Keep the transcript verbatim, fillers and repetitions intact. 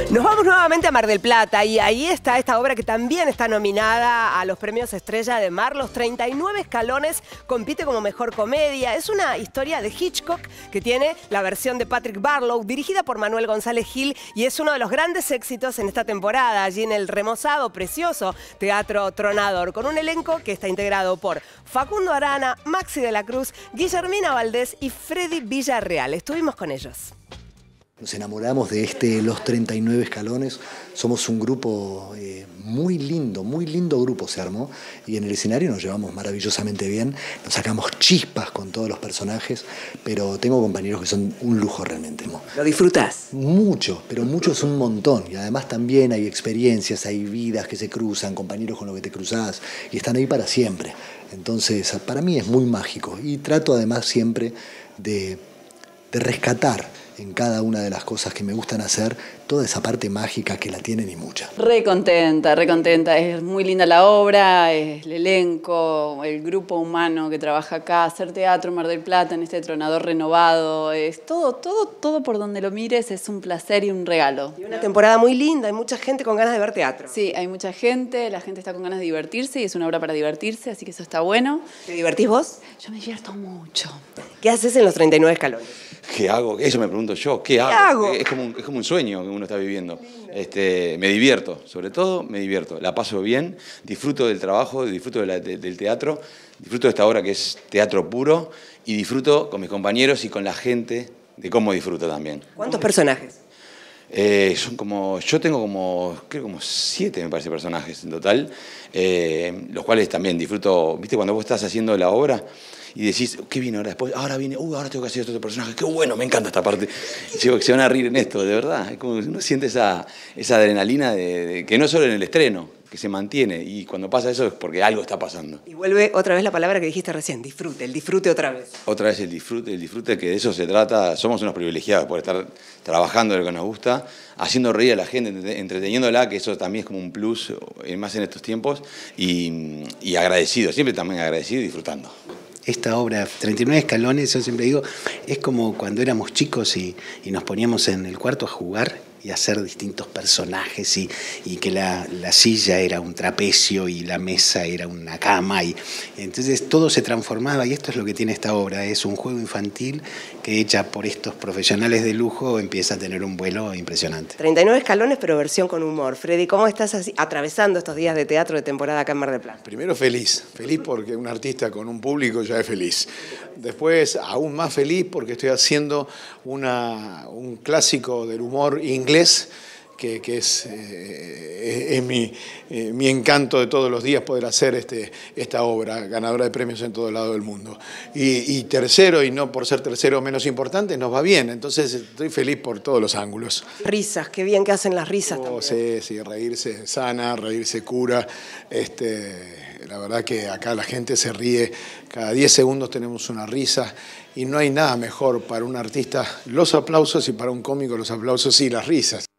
Nos vamos nuevamente a Mar del Plata y ahí está esta obra que también está nominada a los premios Estrella de Mar. Los treinta y nueve escalones compite como mejor comedia. Es una historia de Hitchcock que tiene la versión de Patrick Barlow, dirigida por Manuel González Gil, y es uno de los grandes éxitos en esta temporada, allí en el remozado, precioso Teatro Tronador, con un elenco que está integrado por Facundo Arana, Maxi de la Cruz, Guillermina Valdés y Freddy Villarreal. Estuvimos con ellos. Nos enamoramos de este Los treinta y nueve escalones. Somos un grupo eh, muy lindo, muy lindo grupo se armó. Y en el escenario nos llevamos maravillosamente bien. Nos sacamos chispas con todos los personajes. Pero tengo compañeros que son un lujo realmente. ¿Lo disfrutás? Mucho, pero mucho es un montón. Y además también hay experiencias, hay vidas que se cruzan, compañeros con los que te cruzás. Y están ahí para siempre. Entonces, para mí es muy mágico. Y trato además siempre de, de rescatar en cada una de las cosas que me gustan hacer, toda esa parte mágica que la tienen y mucha. Re contenta, re contenta. Es muy linda la obra, es el elenco, el grupo humano que trabaja acá, hacer teatro en Mar del Plata, en este Tronador renovado. Es todo, todo, todo por donde lo mires es un placer y un regalo. Y una temporada muy linda, hay mucha gente con ganas de ver teatro. Sí, hay mucha gente, la gente está con ganas de divertirse y es una obra para divertirse, así que eso está bueno. ¿Te divertís vos? Yo me divierto mucho. ¿Qué haces en los treinta y nueve escalones? ¿Qué hago? Eso me pregunto yo. ¿Qué, ¿Qué hago? hago? Es, como un, es como un sueño que uno está viviendo. Este, me divierto, sobre todo me divierto. La paso bien, disfruto del trabajo, disfruto de la, de, del teatro, disfruto de esta obra que es teatro puro y disfruto con mis compañeros y con la gente de cómo disfruto también. ¿Cuántos personajes? Eh, son como, yo tengo como, creo como siete, me parece, personajes en total, eh, los cuales también disfruto. ¿Viste cuando vos estás haciendo la obra y decís, ¿qué viene ahora después? Ahora viene, uh, ahora tengo que hacer otro personaje, qué bueno, me encanta esta parte. Y digo que se van a reír en esto, de verdad. Es como que uno siente esa, esa adrenalina de, de, que no solo en el estreno, que se mantiene, y cuando pasa eso es porque algo está pasando. Y vuelve otra vez la palabra que dijiste recién, disfrute, el disfrute otra vez. Otra vez el disfrute, el disfrute, que de eso se trata. Somos unos privilegiados por estar trabajando en lo que nos gusta, haciendo reír a la gente, entreteniéndola, que eso también es como un plus, más en estos tiempos, y, y agradecido, siempre también agradecido y disfrutando. Esta obra, treinta y nueve escalones, yo siempre digo, es como cuando éramos chicos y, y nos poníamos en el cuarto a jugar y hacer distintos personajes y, y que la, la silla era un trapecio y la mesa era una cama y entonces todo se transformaba y esto es lo que tiene esta obra, es un juego infantil que hecha por estos profesionales de lujo empieza a tener un vuelo impresionante. treinta y nueve escalones pero versión con humor. Freddy, ¿cómo estás así, atravesando estos días de teatro de temporada acá en Mar del Plata? Primero feliz, feliz porque un artista con un público ya es feliz. Después aún más feliz porque estoy haciendo una, un clásico del humor inglés que, que es, eh, es mi, eh, mi encanto de todos los días poder hacer este, esta obra, ganadora de premios en todo el lado del mundo. Y, y tercero, y no por ser tercero menos importante, nos va bien, entonces estoy feliz por todos los ángulos. Risas, qué bien que hacen las risas oh, también. Sí, sí, reírse sana, reírse cura. Este, la verdad que acá la gente se ríe, cada diez segundos tenemos una risa y no hay nada mejor para un artista, los aplausos, y para un cómico los aplausos y las risas.